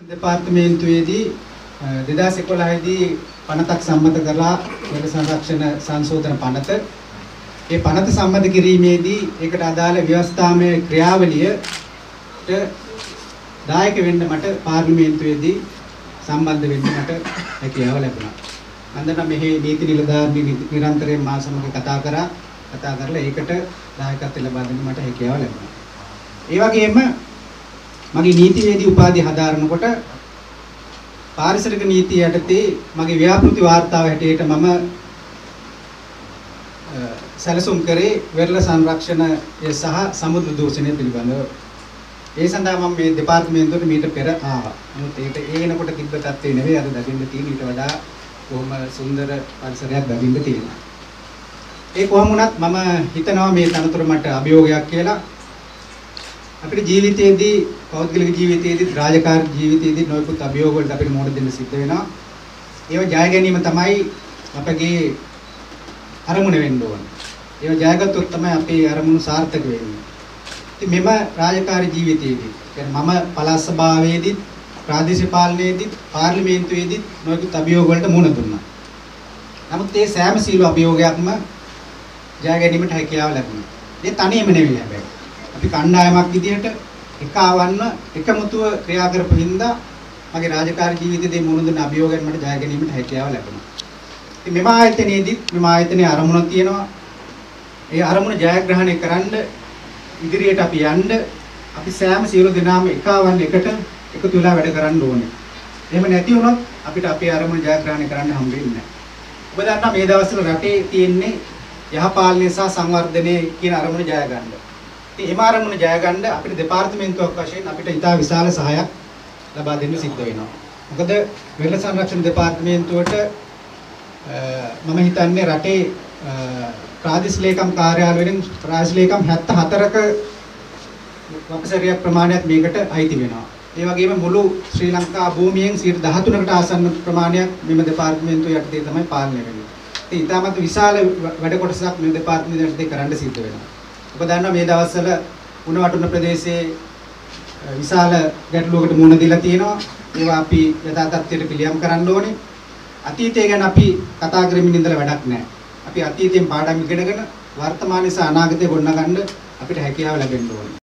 දෙපාර්තමේන්තුවේදී 2011 දී පනතක් සම්මත කරලා වන සංරක්ෂණ සංශෝධන පනත. ඒ පනත සම්මත කිරීමේදී ඒකට අදාළ ව්‍යවස්ථාමය ක්‍රියාවලියට දායක වෙන්න මට පාර්ලිමේන්තුවේදී සම්බන්ධ වෙන්න මට හැකියාව ලැබුණා. අන්දන මෙහි නීති නිලධාරීන් නිරන්තරයෙන් මා සමග කතා කරලා ඒකට දායකත්වය ලබා දෙන්න මට හැකියාව ලැබුණා. ඒ වගේම මගේ නීතිවේදී උපාධිය හදාරනකොට පාරිසරික නීතිය යටතේ මගේ ව්‍යාපෘති වාර්තාව හැටියට මම සැලසුම් කරේ වෙරළ සංරක්ෂණය සහ සමුද්‍ර දූෂණය පිළිබඳව. ඒ සඳහා මම මේ දෙපාර්තමේන්තුවට මීට පෙර ආවා. නමුත් ඒක ඒනකොට තිබ්බ තත්ත්වේ නෙවෙයි අද දකින්න තියෙන ඊට වඩා කොහොම සුන්දර පරිසරයක් දකින්න තියෙනවා. ඒ කොහොම වුණත් මම හිතනවා මේ තනතුර මට අභියෝගයක් කියලා. අපේ ජීවිතයේදී පෞද්ගලික ජීවිතයේදී රාජකාරී ජීවිතයේදී නොයෙකුත් අභියෝග වලට අපිට මොහොත දෙන්න සිද්ධ වෙනවා. ඒව ජය ගැනීම තමයි අපගේ අරමුණ වෙන්න ඕන. ඒව ජයගත්තොත් තමයි අපේ අරමුණු සාර්ථක වෙන්නේ. ඉතින් මෙම රාජකාරී ජීවිතයේදී කියන්නේ මම පළාත් සභාවේදී ප්‍රාදේශීය පාලනයේදී පාර්ලිමේන්තුවේදී නොයෙකුත් අභියෝග වලට මුහුණ දුන්නා. නමුත් මේ සෑම සීල අභියෝගයක්ම ජය ගැනීමට හැකියාව ලැබුණා. ඒ තනියම නෙවෙයි හැබැයි. අපි කණ්ඩායමක් විදිහට එකවන්න එකමුතුව ක්‍රියා කරපු හින්දා මගේ රාජකාරී ජීවිතයේ මුහුණ දුන්න අභියෝගයන් මට ජය ගැනීමට හැකියාව ලැබුණා. ඉතින් මෙම ආයතනයේදී මෙම ආයතනයේ අරමුණක් තියෙනවා. ඒ අරමුණ ජයග්‍රහණය කරන්න ඉදිරියට අපි යන්න අපි සෑම සියලු දෙනාම එකවන්න එකට එකතු වෙලා වැඩ කරන්න ඕනේ. එහෙම නැති වුණොත් අපිට අපේ අරමුණ ජයග්‍රහණය කරන්න හම්බ වෙන්නේ නැහැ. ඔබ දන්නා මේ දවස්වල රටේ තියෙන්නේ යහපාලනය සහ සංවර්ධනය කියන අරමුණ ජය ගන්න. ඉතින් එම අරමුණ ජය ගන්න අපිට දෙපාර්තමේන්තුවක් වශයෙන් අපිට ඉතා විශාල සහායක් ලබා දෙන්න සිද්ධ වෙනවා. මොකද වෙරළ සංරක්ෂණ දෙපාර්තමේන්තුවට මම හිතන්නේ රටේ ප්‍රාදේශීය ලේකම් කාර්යාල වලින් ප්‍රාදේශීය ලේකම් 74ක වපසරියක් ප්‍රමාණයක් මේකට අයිති වෙනවා. ඒ වගේම මුළු ශ්‍රී ලංකා භූමියෙන් 13%කට ආසන්න ප්‍රමාණයක් මෙම දෙපාර්තමේන්තුව යටතේ තමයි පාලනය වෙන්නේ. ඉතින් ඊටමත් විශාල වැඩ කොටසක් මේ දෙපාර්තමේන්තුව යටතේ කරන්න සිද්ධ වෙනවා. ඔබ දන්නවා මේ දවස්වල උණ වටුන ප්‍රදේශයේ විශාල ගැටලුවකට මුහුණ දීලා තියෙනවා. ඒවා අපි යථා තත්ත්වයට පිළියම් කරන්න ඕනේ. අතීතය ගැන අපි කතා කරමින් ඉඳලා වැඩක් නැහැ. අපි අතීතයෙන් පාඩම් ඉගෙනගෙන වර්තමානයේ සහ අනාගතය ගොඩනගන්න අපිට හැකියාව ලැබෙන්න ඕනේ.